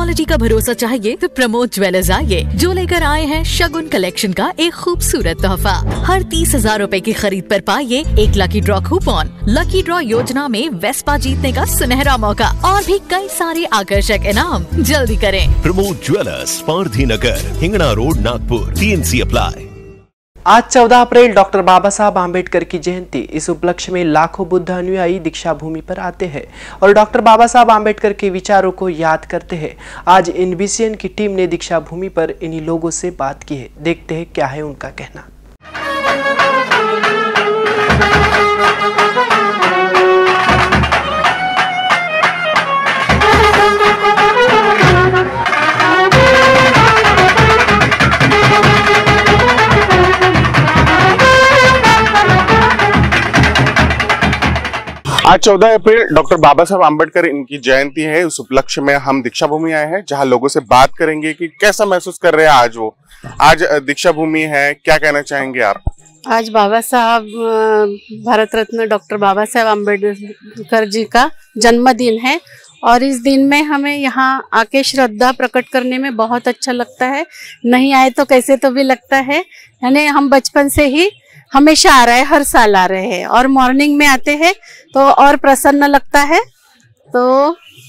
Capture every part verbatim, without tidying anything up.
Quality का भरोसा चाहिए तो प्रमोद ज्वेलर्स आइए, जो लेकर आए हैं शगुन कलेक्शन का एक खूबसूरत तोहफा। हर तीस हजार रूपए की खरीद पर पाइए एक lucky draw coupon. Lucky draw योजना में वेस्पा जीतने का सुनहरा मौका और भी कई सारे आकर्षक इनाम। जल्दी करें। Pramod jewellers, Pardhi Nagar, Hingna road, Nagpur. T N C apply. आज चौदह अप्रैल डॉक्टर बाबा साहब आम्बेडकर की जयंती। इस उपलक्ष्य में लाखों बुद्ध अनुयायी दीक्षा भूमि पर आते हैं और डॉक्टर बाबा साहब आम्बेडकर के विचारों को याद करते हैं। आज एनबीसीएन की टीम ने दीक्षा भूमि पर इन्हीं लोगों से बात की है। देखते हैं क्या है उनका कहना। आज चौदह अप्रैल डॉक्टर बाबा साहब आम्बेडकर इनकी जयंती है। उस उपलक्ष्य में हम दीक्षा भूमि आए हैं, जहां लोगों से बात करेंगे कि कैसा महसूस कर रहे हैं आज वो। आज दीक्षा भूमि है, क्या कहना चाहेंगे आप? आज बाबा साहब, भारत रत्न डॉक्टर बाबा साहब आम्बेडकर जी का जन्मदिन है और इस दिन में हमें यहाँ आके श्रद्धा प्रकट करने में बहुत अच्छा लगता है। नहीं आए तो कैसे तो भी लगता है, यानी हम बचपन से ही हमेशा आ रहे हैं, हर साल आ रहे हैं और मॉर्निंग में आते हैं तो और प्रसन्न लगता है। तो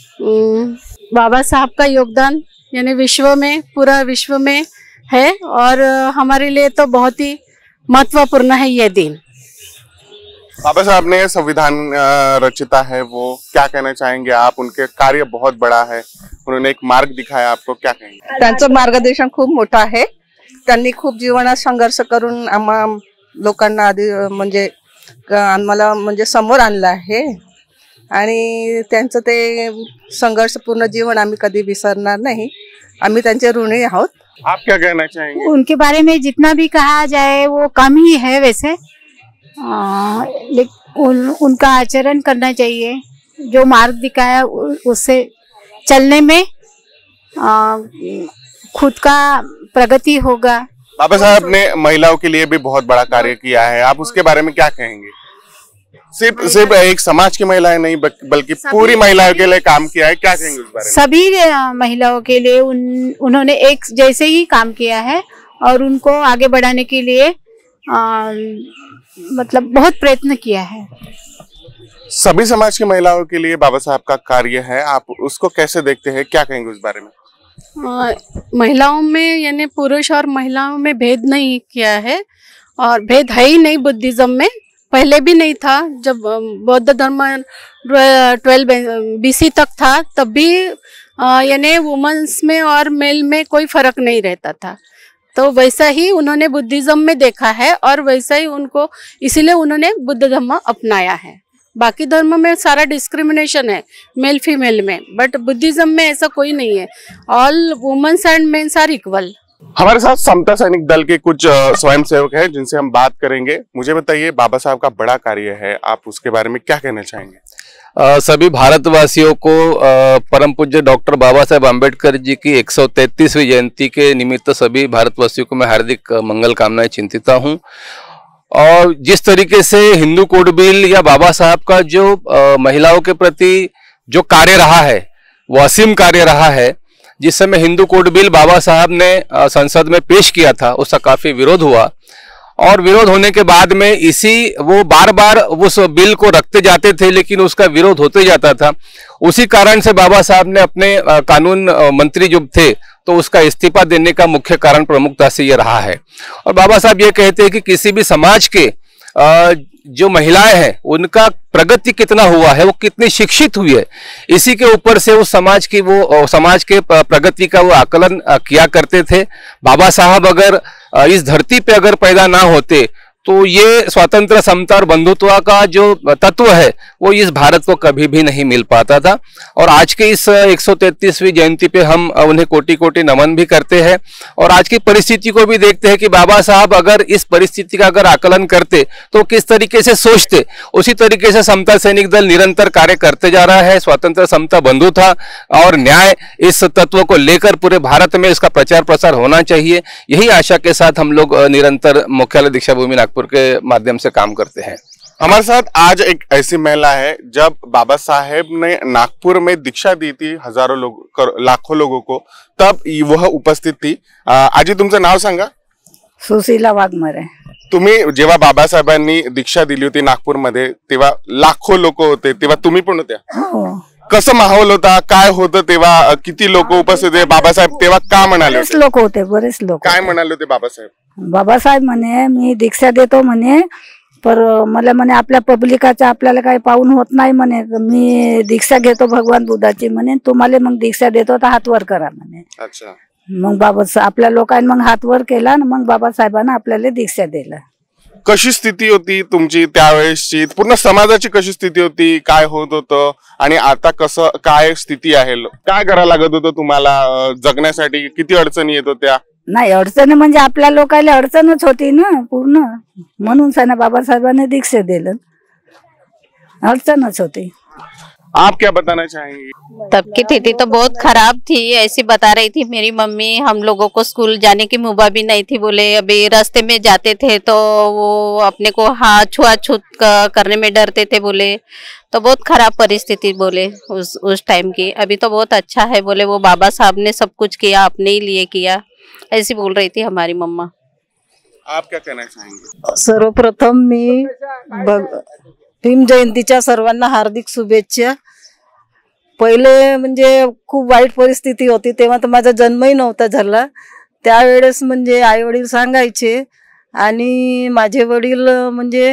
बाबा साहब का योगदान यानी विश्व में, पूरा विश्व में है और हमारे लिए तो बहुत ही महत्वपूर्ण है ये दिन। बाबा साहब ने संविधान रचिता है, वो क्या कहना चाहेंगे आप? उनके कार्य बहुत बड़ा है, उन्होंने एक मार्ग दिखाया, आपको क्या कहेंगे? त्यांचं मार्गदर्शन खूप मोठं आहे। त्यांनी खूप जीवनात संघर्ष करून आम्हा लोकांना आधी म्हणजे आम्हाला म्हणजे समोर आणलं आहे आणि त्यांचं ते संघर्षपूर्ण जीवन आम्ही कधी विसरणार नाही। आम्ही त्यांचे ऋणी आहोत। आप क्या कहना चाहेंगे? उनके बारे में जितना भी कहा जाए वो कम ही है वैसे। आ, उन, उनका आचरण करना चाहिए, जो मार्ग दिखाया उससे चलने में आ, खुद का प्रगति होगा। बाबा साहब ने महिलाओं के लिए भी बहुत बड़ा कार्य किया है, आप उसके बारे में क्या कहेंगे? सिर्फ सिर्फ एक समाज की महिलाएं नहीं बल्कि पूरी महिलाओं के लिए काम किया है, क्या कहेंगे उस बारे में? सभी महिलाओं के लिए उन, उन्होंने एक जैसे ही काम किया है और उनको आगे बढ़ाने के लिए आ, मतलब बहुत प्रयत्न किया है। सभी समाज की महिलाओं के लिए बाबा साहब का कार्य है, आप उसको कैसे देखते हैं, क्या कहेंगे उस बारे में? आ, महिलाओं में यानी पुरुष और महिलाओं में भेद नहीं किया है और भेद है ही नहीं बुद्धिज्म में, पहले भी नहीं था। जब बौद्ध धर्म ट्वेल्व बीसी तक था तब भी यानी वुमेन्स में और मेल में कोई फर्क नहीं रहता था। तो वैसा ही उन्होंने बुद्धिज्म में देखा है और वैसा ही उनको, इसीलिए उन्होंने बुद्ध धर्म अपनाया है। बाकी धर्म में सारा डिस्क्रिमिनेशन है मेल फीमेल में, बट बुद्धिज्म में ऐसा कोई नहीं है। All womens and mens are equal. हमारे साथ समता सैनिक दल के कुछ स्वयंसेवक हैं जिनसे हम बात करेंगे। मुझे बताइए, बाबा साहब का बड़ा कार्य है, आप उसके बारे में क्या कहना चाहेंगे? आ, सभी भारतवासियों को आ, परम पूज्य डॉक्टर बाबा साहब आम्बेडकर जी की एक सौ तैंतीसवीं जयंती के निमित्त सभी भारतवासियों को मैं हार्दिक मंगल कामनाएं चिंतिता हूं। और जिस तरीके से हिंदू कोड बिल या बाबा साहब का जो आ, महिलाओं के प्रति जो कार्य रहा है वो असीम कार्य रहा है। जिस समय हिंदू कोड बिल बाबा साहब ने आ, संसद में पेश किया था, उसका काफी विरोध हुआ और विरोध होने के बाद में इसी वो बार बार उस बिल को रखते जाते थे लेकिन उसका विरोध होते जाता था। उसी कारण से बाबा साहब ने अपने आ, कानून आ, मंत्री जो थे तो उसका इस्तीफा देने का मुख्य कारण प्रमुखता से ये रहा है। और बाबा साहब ये कहते हैं कि किसी भी समाज के आ, जो महिलाएं हैं उनका प्रगति कितना हुआ है, वो कितनी शिक्षित हुई है, इसी के ऊपर से उस समाज की वो समाज के प्रगति का वो आकलन किया करते थे। बाबा साहब अगर इस धरती पे अगर पैदा ना होते तो ये स्वतंत्र, समता और बंधुत्व का जो तत्व है वो इस भारत को कभी भी नहीं मिल पाता था। और आज के इस एक सौ तैंतीसवीं जयंती पे हम उन्हें कोटि कोटि नमन भी करते हैं और आज की परिस्थिति को भी देखते हैं कि बाबा साहब अगर इस परिस्थिति का अगर आकलन करते तो किस तरीके से सोचते, उसी तरीके से समता सैनिक दल निरंतर कार्य करते जा रहा है। स्वतंत्र, समता, बंधुता और न्याय इस तत्व को लेकर पूरे भारत में इसका प्रचार प्रसार होना चाहिए। यही आशा के साथ हम लोग निरंतर मुख्यालय दीक्षा भूमि नागपुर के माध्यम से काम करते हैं। हमारे साथ आज एक ऐसी महिला है, जब बाबा साहेब ने नागपुर में दीक्षा दी थी हजारों लोग लाखों लोगों को, तब वह उपस्थित थी। आजी तुमचं नाव सांगा। सुशीला वाघमारे। तुम्ही जेव्हा बाबासाहेबांनी दीक्षा दिली होती नागपूरमध्ये तेव्हा लाखो लोक होते, तेव्हा तुम्ही पण होत्या? हो। कसं माहोल होता, काय होतं तेव्हा, किती लोक उपस्थित होते? बाबासाहेब तेव्हा का म्हणाले? बरेच लोक होते, बरेच लोक। काय म्हणाले होते बाबासाहेब? बाबासाहेब म्हणे मी दीक्षा देतो म्हणे, पर मला म्हणे आपल्या पब्लिकाचा आपल्याला काही पाहून होत नाही म्हणे, मी दीक्षा घेतो भगवान बुद्धाची म्हणे, तुम्हाला मग दीक्षा देतो तर हात वर करा म्हणे। अच्छा। मग बाबा आपल्या लोकांनी मग हात वर केला आणि मग बाबासाहेबांना आपल्याला दीक्षा दिला। कशी स्थिती होती तुमची त्यावेळेसची, पूर्ण समाजाची कशी स्थिती होती, काय होत होतं आणि आता कसं काय स्थिती आहे? काय करायला लागत होतं तुम्हाला जगण्यासाठी? किती अडचणी येत होत्या? नाही अडचण म्हणजे आपल्या लोकांना अडचणच होती ना पूर्ण, म्हणून सना बाबासाहेबांनी दीक्षा दिलं, अडचणच होती। आप क्या बताना चाहेंगे? तब की स्थिति तो बहुत खराब थी, ऐसी बता रही थी मेरी मम्मी। हम लोगों को स्कूल जाने की मुबा भी नहीं थी, बोले अभी रास्ते में जाते थे तो वो अपने को हाथ छुआछूत करने में डरते थे बोले, तो बहुत खराब परिस्थिति बोले उस उस टाइम की। अभी तो बहुत अच्छा है बोले, वो बाबा साहब ने सब कुछ किया, अपने ही लिए किया, ऐसी बोल रही थी हमारी मम्मा। आप क्या कहना चाहेंगे? सर्वप्रथम मी भीम जयंतीच्या सर्वांना हार्दिक शुभेच्छा। पहिले म्हणजे खूप वाईट परिस्थिती होती, तेव्हा तर माझा जन्मही नव्हता झाला। त्यावेळेस म्हणजे आई वडील सांगायचे आणि माझे वडील म्हणजे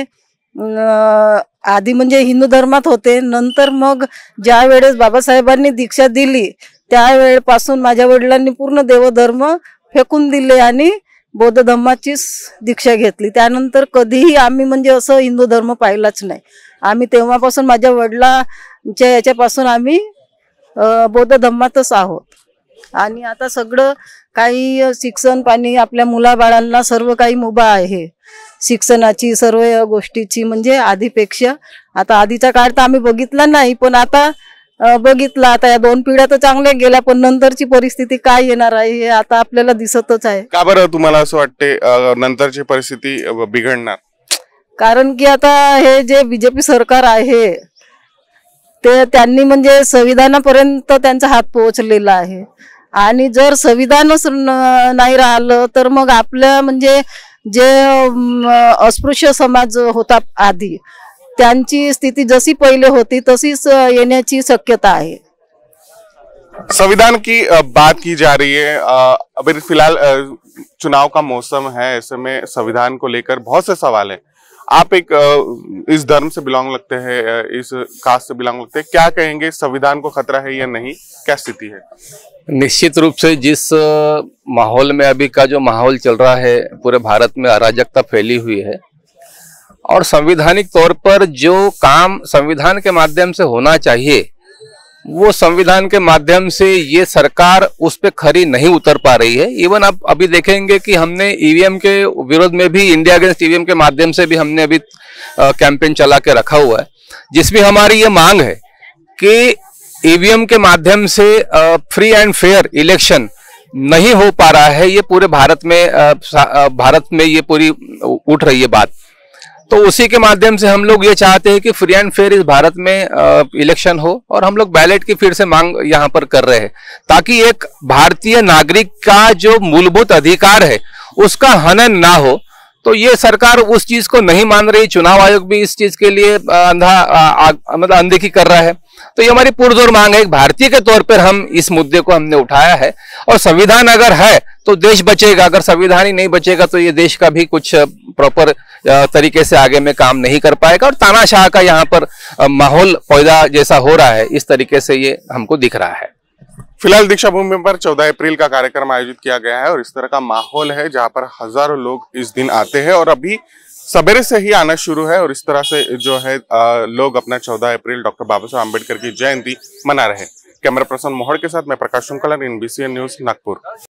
आधी म्हणजे हिंदू धर्मात होते, नंतर मग ज्या वेळेस बाबासाहेबांनी दीक्षा दिली त्यावेळेपासून माझ्या वडिलांनी पूर्ण देवधर्म फेकून दिले आणि बौद्ध धर्माचीच दीक्षा घेतली। त्यानंतर कधीही आम्ही म्हणजे असं हिंदू धर्म पाहिलाच नाही। आम्ही तेव्हापासून माझ्या वडिलांच्या याच्यापासून आम्ही बौद्ध धर्मातच आहोत आणि आता सगळं काही शिक्षण पाणी आपल्या मुलाबाळांना सर्व काही मुभा आहे, शिक्षणाची सर्व गोष्टीची, म्हणजे आधीपेक्षा। आता आधीचा काळ तर आम्ही बघितला नाही, पण आता बघितला, आता या दोन पिढ्या तर चांगल्या गेल्या, पण नंतरची परिस्थिती काय येणार आहे हे आता आपल्याला दिसतच आहे। का बरं तुम्हाला असं वाटते नंतरची परिस्थिती बिघडणार? कारण की आता हे जे बीजेपी सरकार आहे ते त्यांनी म्हणजे संविधानापर्यंत त्यांचा हात पोहोचलेला आहे आणि जर संविधानच नाही राहिलं तर मग आपल्या म्हणजे जे अस्पृश्य समाज होता आधी, त्यांची स्थिती जशी पहले होती तसीच येण्याची शक्यता है। संविधान की बात की जा रही है, अभी फिलहाल चुनाव का मौसम है, ऐसे में संविधान को लेकर बहुत से सवाल है। आप एक इस धर्म से बिलोंग लगते हैं, इस कास्ट से बिलोंग लगते हैं, क्या कहेंगे, संविधान को खतरा है या नहीं, क्या स्थिति है? निश्चित रूप से जिस माहौल में अभी का जो माहौल चल रहा है, पूरे भारत में अराजकता फैली हुई है और संवैधानिक तौर पर जो काम संविधान के माध्यम से होना चाहिए वो संविधान के माध्यम से ये सरकार उस पे खरी नहीं उतर पा रही है। इवन आप अभी देखेंगे कि हमने ईवीएम के विरोध में भी, इंडिया अगेंस्ट ईवीएम के माध्यम से भी हमने अभी कैंपेन चला के रखा हुआ है, जिसमें हमारी ये मांग है कि ईवीएम के माध्यम से फ्री एंड फेयर इलेक्शन नहीं हो पा रहा है। ये पूरे भारत में भारत में ये पूरी उठ रही है बात, तो उसी के माध्यम से हम लोग ये चाहते हैं कि फ्री एंड फेयर इस भारत में इलेक्शन हो और हम लोग बैलेट की फिर से मांग यहाँ पर कर रहे हैं, ताकि एक भारतीय नागरिक का जो मूलभूत अधिकार है उसका हनन ना हो। तो ये सरकार उस चीज को नहीं मान रही, चुनाव आयोग भी इस चीज के लिए अंधा मतलब अनदेखी कर रहा है। तो ये हमारी पुरजोर मांग है, एक भारतीय के तौर पर हम इस मुद्दे को हमने उठाया है। और संविधान अगर है तो देश बचेगा, अगर संविधान ही नहीं बचेगा तो ये देश का भी कुछ प्रॉपर तरीके से आगे में काम नहीं कर पाएगा और तानाशाह का यहाँ पर माहौल पैदा जैसा हो रहा है, इस तरीके से ये हमको दिख रहा है। फिलहाल दीक्षा भूमि पर चौदह अप्रैल का कार्यक्रम आयोजित किया गया है और इस तरह का माहौल है जहां पर हजारों लोग इस दिन आते हैं और अभी सवेरे से ही आना शुरू है और इस तरह से जो है लोग अपना चौदह अप्रैल डॉक्टर बाबा साहब आम्बेडकर की जयंती मना रहे हैं। कैमरा पर्सन मोहड़ के साथ मैं प्रकाश शुक्ला, एनबीसी न्यूज नागपुर।